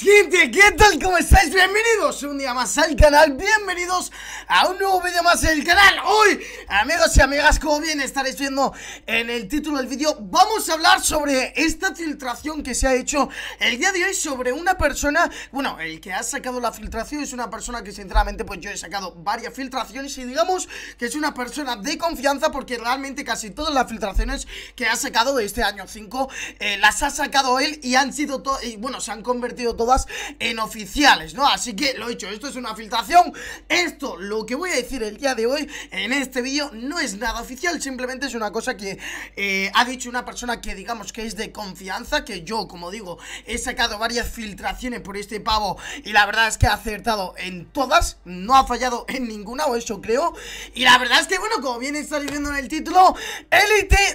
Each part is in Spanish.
Gente, ¿qué tal? ¿Cómo estáis? Bienvenidos un día más al canal, bienvenidos a un nuevo vídeo más del canal. Hoy, amigos y amigas, como bien estaréis viendo en el título del vídeo, vamos a hablar sobre esta filtración que se ha hecho el día de hoy sobre una persona. Bueno, el que ha sacado la filtración es una persona que sinceramente pues yo he sacado varias filtraciones y digamos que es una persona de confianza porque realmente casi todas las filtraciones que ha sacado de este año 5 las ha sacado él y han sido y bueno, se han convertido todas en oficiales, ¿no? Así que lo he dicho, esto es una filtración. Esto, lo que voy a decir el día de hoy en este vídeo, no es nada oficial, simplemente es una cosa que ha dicho una persona que digamos que es de confianza, que yo, como digo, he sacado varias filtraciones por este pavo y la verdad es que ha acertado en todas, no ha fallado en ninguna, o eso creo. Y la verdad es que, bueno, como bien estáis viendo en el título, élite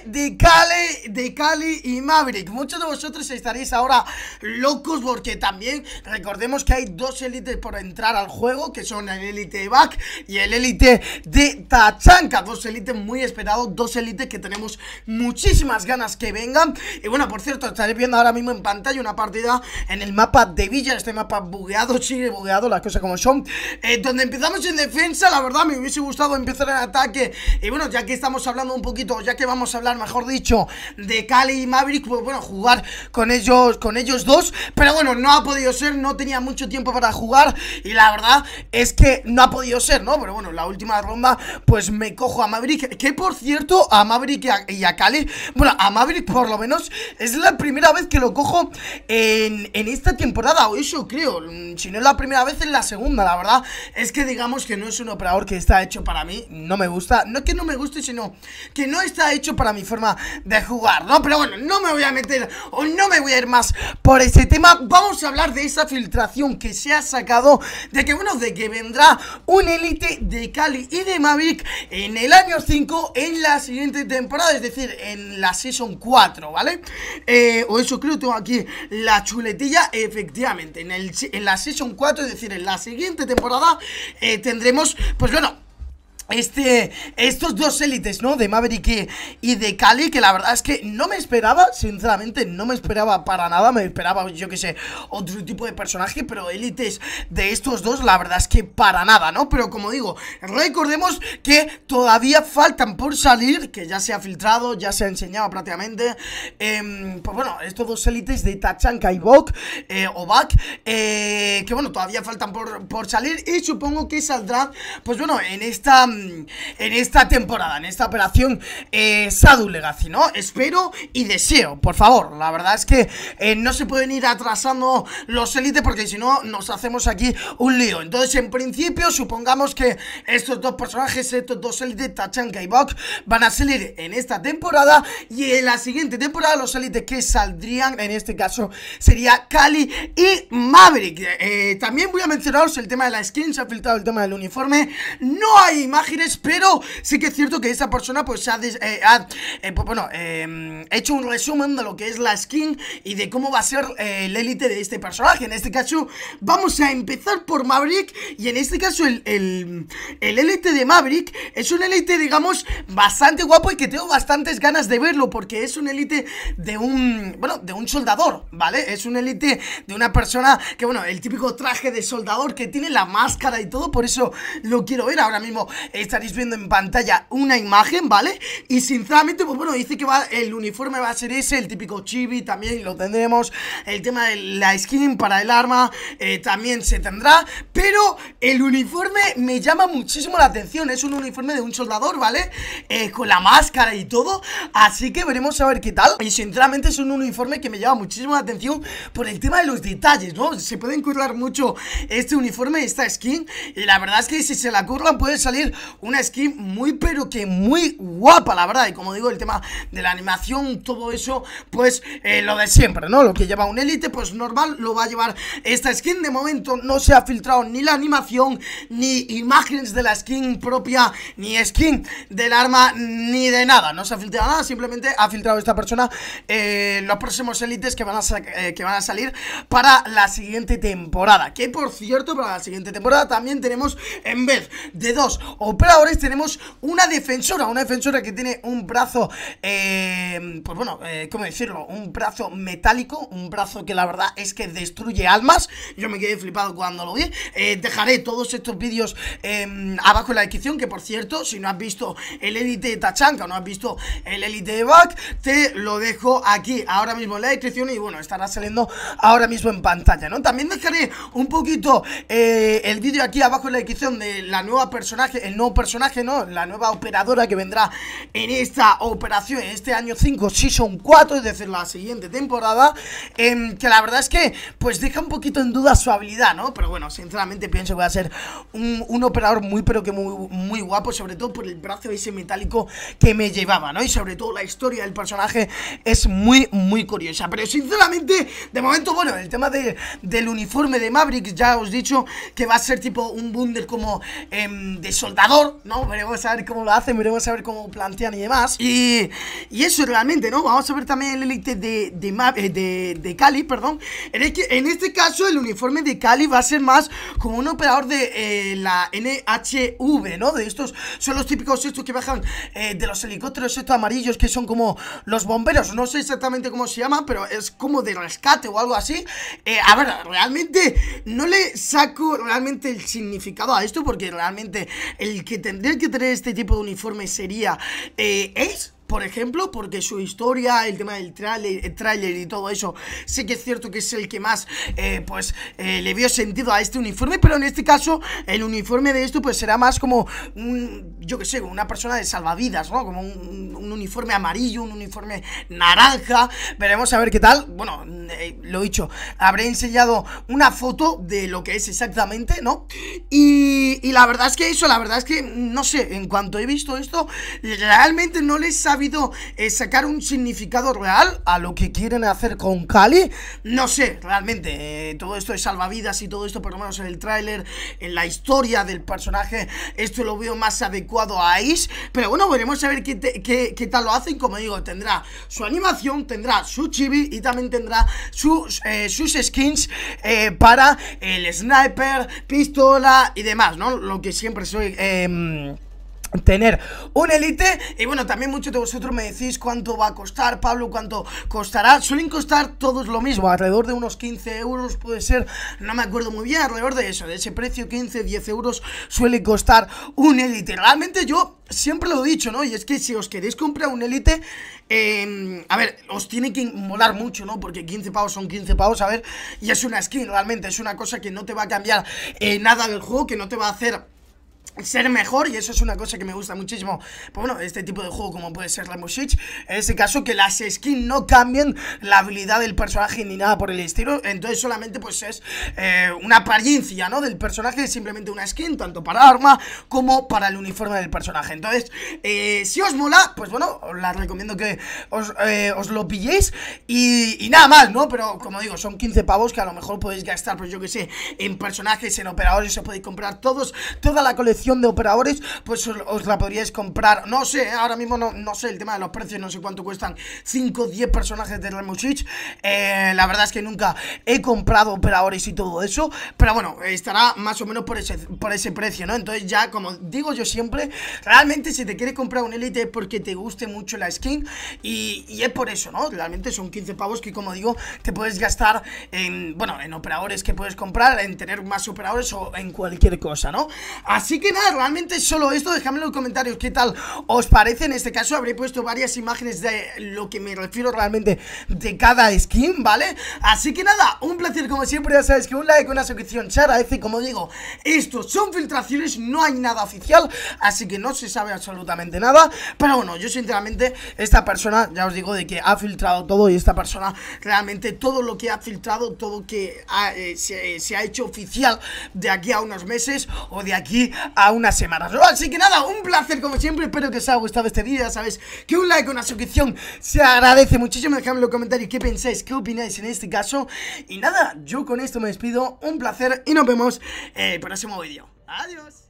de Cali y Maverick. Muchos de vosotros estaréis ahora locos porque también recordemos que hay dos élites por entrar al juego, que son el élite de Back y el élite de Tachanka. Dos élites muy esperados, dos élites que tenemos muchísimas ganas que vengan. Y bueno, por cierto, estaréis viendo ahora mismo en pantalla una partida en el mapa de Villa, este mapa bugueado, sigue bugueado, las cosas como son, donde empezamos en defensa. La verdad me hubiese gustado empezar en ataque. Y bueno, ya que estamos hablando un poquito, ya que vamos a hablar, mejor dicho, de Cali y Maverick, pues bueno, jugar con ellos dos. Pero bueno, no ha podido ser, no tenía mucho tiempo para jugar y la verdad es que no ha podido ser, ¿no? Pero bueno, la última ronda pues me cojo a Maverick, que por cierto, a Maverick y a Cali, bueno, a Maverick por lo menos es la primera vez que lo cojo en esta temporada, o eso creo. Si no es la primera vez, es la segunda. La verdad es que digamos que no es un operador que está hecho para mí, no me gusta, no es que no me guste, sino que no está hecho para mi forma de jugar, ¿no? Pero bueno, no me voy a meter o no me voy a ir más por ese tema. Vamos a hablar de esa filtración que se ha sacado de que, bueno, de que vendrá un élite de Cali y de Maverick en el año 5 en la siguiente temporada, es decir, en la Season 4, ¿vale? O eso creo, tengo aquí la chuletilla, efectivamente, en la Season 4, es decir, en la siguiente temporada tendremos, pues bueno, estos dos élites, ¿no? De Maverick y de Cali, que la verdad es que no me esperaba, sinceramente, no me esperaba para nada. Me esperaba, yo que sé, otro tipo de personaje, pero élites de estos dos, la verdad es que para nada, ¿no? Pero como digo, recordemos que todavía faltan por salir, que ya se ha filtrado, ya se ha enseñado prácticamente, pues bueno, estos dos élites de Tachanka y Back, que bueno, todavía faltan por salir y supongo que saldrán, pues bueno, en esta temporada, en esta operación Shadow Legacy, ¿no? Espero y deseo, por favor. La verdad es que no se pueden ir atrasando los élites porque si no nos hacemos aquí un lío. Entonces, en principio, supongamos que estos dos personajes, estos dos élites, Tachanka y Back, van a salir en esta temporada y en la siguiente temporada los élites que saldrían, en este caso, sería Cali y Maverick. También voy a mencionaros el tema de la skin, se ha filtrado el tema del uniforme. No hay imágenes, pero sí que es cierto que esa persona pues ha hecho un resumen de lo que es la skin y de cómo va a ser el élite de este personaje. En este caso vamos a empezar por Maverick y en este caso el élite de Maverick es un élite, digamos, bastante guapo y que tengo bastantes ganas de verlo porque es un élite de un soldador, ¿vale? Es un élite de una persona que, bueno, el típico traje de soldador que tiene la máscara y todo, por eso lo quiero ver. Ahora mismo estaréis viendo en pantalla una imagen, ¿vale? Y sinceramente, pues bueno, dice que el uniforme va a ser ese, el típico chibi, también lo tendremos. El tema de la skin para el arma también se tendrá, pero el uniforme me llama muchísimo la atención. Es un uniforme de un soldador, ¿vale? Con la máscara y todo, así que veremos a ver qué tal. Y sinceramente es un uniforme que me llama muchísimo la atención por el tema de los detalles, ¿no? Se pueden currar mucho este uniforme, esta skin, y la verdad es que si se la curran puede salir una skin muy pero que muy guapa, la verdad. Y como digo, el tema de la animación, todo eso, pues lo de siempre, ¿no? Lo que lleva un élite, pues normal, lo va a llevar esta skin. De momento no se ha filtrado ni la animación, ni imágenes de la skin propia, ni skin del arma, ni de nada. No se ha filtrado nada, simplemente ha filtrado esta persona los próximos élites que van a salir para la siguiente temporada. Que por cierto, para la siguiente temporada también tenemos, en vez de 2 o operadores tenemos una defensora que tiene un brazo, pues bueno, ¿cómo decirlo? Un brazo metálico, un brazo que la verdad es que destruye almas. Yo me quedé flipado cuando lo vi. Dejaré todos estos vídeos abajo en la descripción, que por cierto, si no has visto el Elite de Tachanka o no has visto el Elite de Buck, te lo dejo aquí ahora mismo en la descripción y bueno, estará saliendo ahora mismo en pantalla, ¿no? También dejaré un poquito el vídeo aquí abajo en la descripción de la nueva personaje, el nuevo personaje, ¿no? La nueva operadora que vendrá en esta operación, en este año 5, Season 4, es decir, la siguiente temporada, que la verdad es que pues deja un poquito en duda su habilidad, ¿no? Pero bueno, sinceramente pienso que va a ser un operador muy, pero que muy guapo, sobre todo por el brazo ese metálico que me llevaba, ¿no? Y sobre todo la historia del personaje es muy curiosa. Pero sinceramente, de momento, bueno, el tema del uniforme de Maverick, ya os he dicho que va a ser tipo un bundle como de soldador, ¿no? Veremos a ver cómo lo hacen, veremos a ver cómo plantean y demás. Y eso realmente, ¿no? Vamos a ver también el Elite de Kali, perdón. En este caso, el uniforme de Kali va a ser más como un operador de la NHV, ¿no? De estos, son los típicos estos que bajan de los helicópteros estos amarillos que son como los bomberos. No sé exactamente cómo se llama, pero es como de rescate o algo así. A ver, realmente no le saco realmente el significado a esto, porque realmente el que tendría que tener este tipo de uniforme sería Ace, por ejemplo, porque su historia, el tema del tráiler y todo eso, sé que es cierto que es el que más, le vio sentido a este uniforme, pero en este caso, el uniforme de esto, pues será más como yo que sé, como una persona de salvavidas, ¿no? Como un uniforme amarillo, un uniforme naranja. Veremos a ver qué tal. Bueno, lo dicho, habré enseñado una foto de lo que es exactamente, ¿no? Y la verdad es que eso, la verdad es que, no sé, en cuanto he visto esto, realmente no les sabe sacar un significado real a lo que quieren hacer con Kali. No sé, realmente todo esto de salvavidas y todo esto, por lo menos en el tráiler, en la historia del personaje, esto lo veo más adecuado a Ace. Pero bueno, veremos a ver qué tal lo hacen. Como digo, tendrá su animación, tendrá su chibi y también tendrá sus skins para el sniper, pistola y demás, ¿no? Lo que siempre soy tener un Elite. Y bueno, también muchos de vosotros me decís cuánto va a costar, Pablo, cuánto costará. Suelen costar todos lo mismo, alrededor de unos 15 euros puede ser, no me acuerdo muy bien, alrededor de eso, de ese precio, 15, 10 euros suele costar un Elite. Realmente yo siempre lo he dicho, ¿no? Y es que si os queréis comprar un Elite, a ver, os tiene que molar mucho, ¿no? Porque 15 pavos son 15 pavos, a ver, y es una skin, realmente, es una cosa que no te va a cambiar nada del juego, que no te va a hacer ser mejor, y eso es una cosa que me gusta muchísimo. Pues bueno, este tipo de juego como puede ser Rainbow Six, en este caso que las skins no cambien la habilidad del personaje ni nada por el estilo. Entonces solamente pues es una apariencia, ¿no? Del personaje, es simplemente una skin, tanto para arma como para el uniforme del personaje. Entonces, si os mola, pues bueno, os la recomiendo que os lo pilléis y nada más, ¿no? Pero como digo, son 15 pavos que a lo mejor podéis gastar, pues yo que sé, en personajes, en operadores, os podéis comprar toda la colección de operadores, pues os la podríais comprar, no sé, ahora mismo no sé el tema de los precios, no sé cuánto cuestan 5 o 10 personajes de Rainbow Six. La verdad es que nunca he comprado operadores y todo eso, pero bueno, estará más o menos por ese precio, ¿no? Entonces ya, como digo yo siempre, realmente si te quieres comprar un Elite es porque te guste mucho la skin y es por eso, ¿no? Realmente son 15 pavos que, como digo, te puedes gastar en, bueno, en operadores que puedes comprar, en tener más operadores o en cualquier cosa, ¿no? Así que nada, realmente solo esto, dejadme en los comentarios qué tal os parece. En este caso habré puesto varias imágenes de lo que me refiero realmente de cada skin, ¿vale? Así que nada, un placer como siempre, ya sabéis que un like, una suscripción se agradece. Como digo, estos son filtraciones, no hay nada oficial, así que no se sabe absolutamente nada, pero bueno, yo sinceramente, esta persona, ya os digo de que ha filtrado todo, y esta persona realmente todo lo que ha filtrado, todo que se ha hecho oficial de aquí a unos meses o de aquí a unas semanas, ¿no? Así que nada, un placer como siempre, espero que os haya gustado este vídeo. Ya sabéis que un like, una suscripción se agradece muchísimo. Dejadme en los comentarios qué pensáis, qué opináis en este caso. Y nada, yo con esto me despido, un placer y nos vemos en el próximo vídeo. Adiós.